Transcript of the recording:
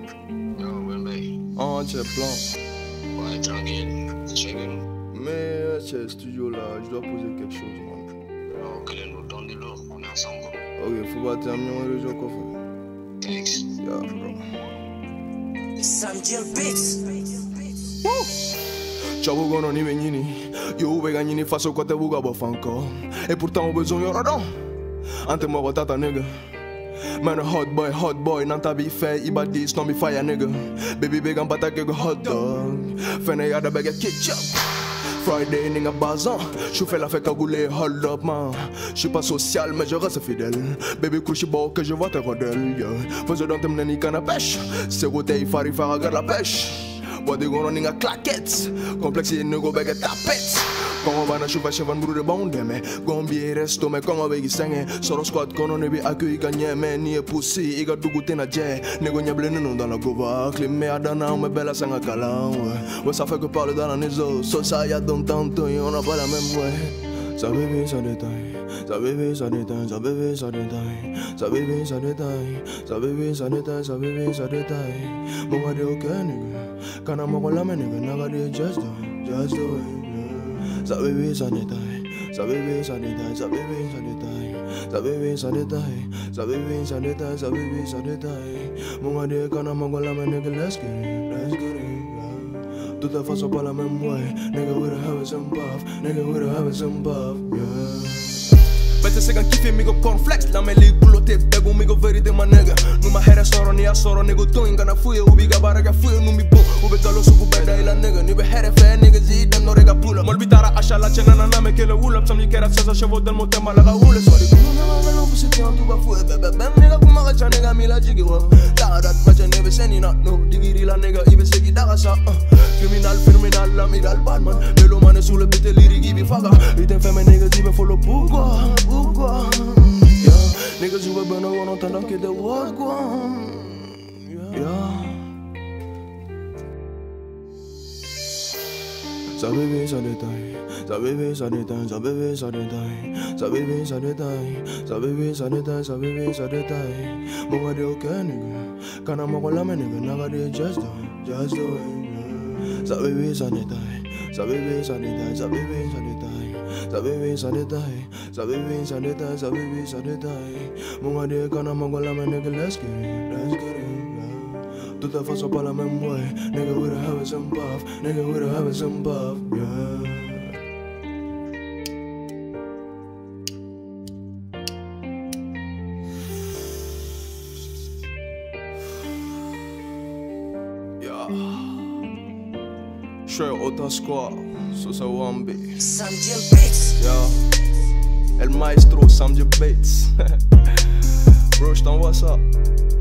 Yo, Wembe. Ah, tu es blanc. Ouais, tranquille. Chilling. Mais c'est le studio là, je dois poser quelque chose, man. Yo, quel est le don de l'eau? On est ensemble. Ok, faut pas terminer le jeu quoi faire. Thanks. Yeah, bro. Sam Jill Beats. Ciao gono ni venini. Yo vega ni faso kote buga bofanko. Et pourtant au besoin yora don. Ante mo tata nigga. Man a hot boy, nan ta bi fe, iba dis, non mi fire nigga. Baby big an bata ke go hot dog. Fene yada bega ketchup. Friday nigga bazan. J'suis fait la fête cagoulée, hold up man. J'suis pas social mais je reste fidèle. Baby couche beau que je vois tes rodelles, yeah. Faisons dans tes mneni canne à pêche. C'est roté, fari faragar la pêche. Bois de gono nigga claquettes. Complexe nigga bega tapette. Kongo bana chupa chevan bru de bonde me Gombi resto me kongo begi senge Soro squad kono ne bi accueil gagné me ni e pussy iga dugu tena je Nego nyable nenu dans la gova Climé à dana me bella sanga kalan ouais ça fait que parler dans la nizo So ça y a dans tanto et on a pas la même ouais Ça bébé ça détaille Ça bébé ça détaille Ça bébé ça détaille Ça bébé ça détaille Ça bébé ça détaille Ça bébé ça détaille Mon gars de ok nigga Kana moko la me nigga Naga de just do it Ça bébé ça détaille, ça bébé ça détaille, ça bébé ça détaille, ça bébé ça détaille, ça bébé ça détaille, ça bébé ça détaille. Mon gars dit qu'on a mon gars la main nigga let's get it. Toute façon pas la même way, nigga we don't have some buff, nigga we don't have some buff, yeah. Bete se kan kife migo cornflakes La me li gulote bego migo verite ma nigga Numa here soro ni a soro nego toin Gana fuye ubi gabaraga fuye numi bo Ube galo sugu benda ila nigga Nibe here fe nigga zi dem no rega pull up Mol bitara asha la chena na name kele wool up Sam yikera sesa chevo del motema laga hule Sorry kuno nama velo pusiti an tuba fuye Bebe bem nigga kumaga cha nigga mila jigi wa Darat macha nebe seni na no Digiri la nigga ibe segi daga sa Criminal, phenomenal, l'amiral Batman Melo mane sous le bete liri gibi faga Iten feme niggas ibe follow pourquoi Yeah, niggas you were no one on t'entend que de what Yeah Ça bébé ça détaille Ça bébé ça détaille Ça bébé ça détaille Ça bébé ça détaille Ça bébé ça détaille Ça bébé ça détaille Mon gars de ok nigga Kana moko la me nigga Naga de just do it Ça bébé ça détaille Ça bébé ça détaille Ça bébé ça détaille Ça bébé ça détaille Ça bébé ça détaille Ça bébé ça détaille Mon gars dit qu'on a mon gars la main nigga let's get it yeah. Toute façon pas la même way Nigga we don't have some buff Nigga we don't have some buff yeah. Straight Ota Squad, Sosa Wambi. Sam Jill Beats. Yeah, El Maestro Sam Jill Beats. Bro, je t'envoie ça.